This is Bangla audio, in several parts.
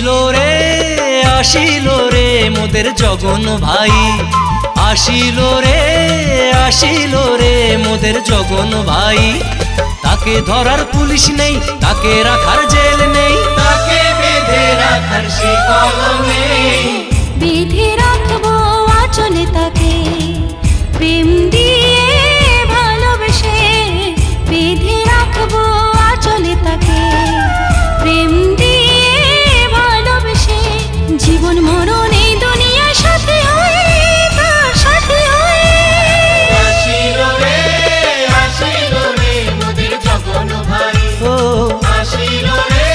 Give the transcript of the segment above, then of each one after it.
আসিল রে মোদের জগন ভাই, আসিল রে মোদের জগন ভাই। তাকে ধরার পুলিশ নেই, তাকে রাখার জেল নেই, তাকে বেঁধে রাখার শিকল নেই। বেঁধে রাখবো আঁচলে তাকে প্রেম দিয়ে ভালোবেসে, বেঁধে রাখবো আঁচলে তাকে প্রেম দিয়ে ভালোবেসে। জীবন মরণ এই দুনিয়ার সাথে হয়ে, তার সাথে হয়ে। আসিল রে মোদের জগন ভাই, ও আসিল রে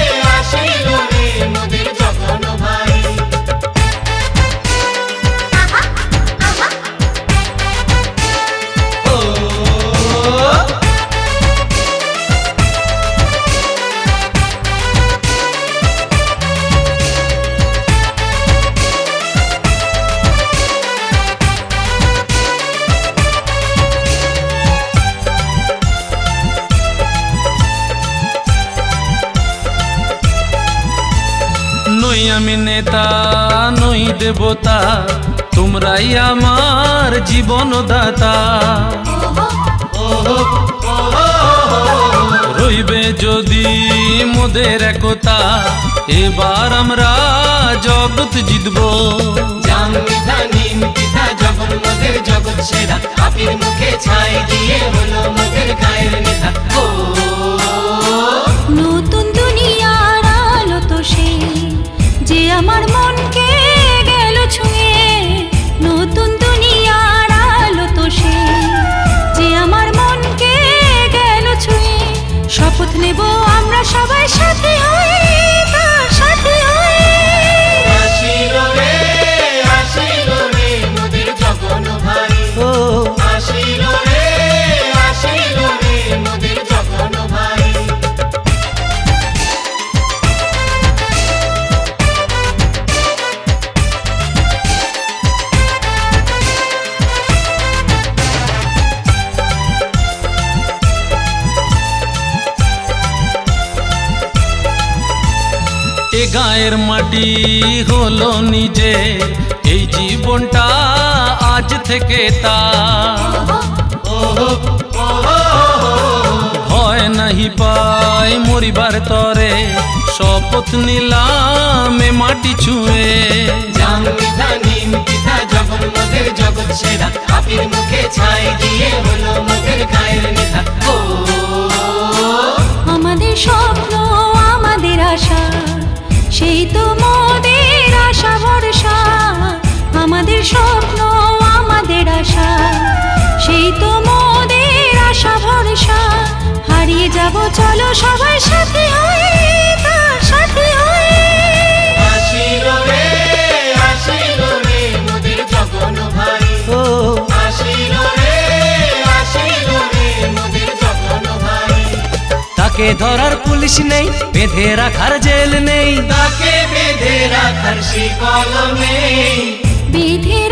মোদের জগন ভাই। নই আমি নেতা নই দেবতা, তোমরাই আমার জীবন দাতা। রইবে যদি মোদের একতা, এবার আমরা জগৎ জিতবো। জগৎ মোদের জগৎ সেরা, আপির মুখে ছাই দিয়ে হলো মোদের গায়ের নেতা। নতুন দুনিয়ার আলো তো সে, যে আমার মনকে গেল ছুঁয়ে। নতুন দুনিয়ার আলো তো সে, যে আমার মনকে গেল ছুঁয়ে। শপথ নেব আমরা সবাই সাথে হয়ে, তার সাথে হয়ে। আসিল রে মোদের জগন ভাই, ও আসিল রে মোদের জগন ভাই। এ গায়ের মাটি হলো নিজে, এই জীবনটা আজ থেকে তার। ভয় নাহি পাই মরিবার তরে, শপথ নিলাম এ মাটি ছুঁয়ে। জগৎ মোদের জগৎ সেরা, আপির মুখে ছাই দিয়ে হলো মোদের গায়ের নেতা। আমাদের স্বপ্ন আমাদের আশা, সেই তো মোদের আশা ভরসা। আমাদের স্বপ্ন আমাদের আশা, সেই তো মোদের আশা ভরসা। হারিয়ে যাব চলো সবাই সাথে হয়ে, তার সাথে হয়ে। আসিল রে মোদের জগন ভাই, ও আসিল রে মোদের জগন ভাই। তাকে ধরার পুলিশ নেই, বেঁধে রাখার জেল নেই, তাকে বেঁধে রাখার শিকল নেই। বেঁধে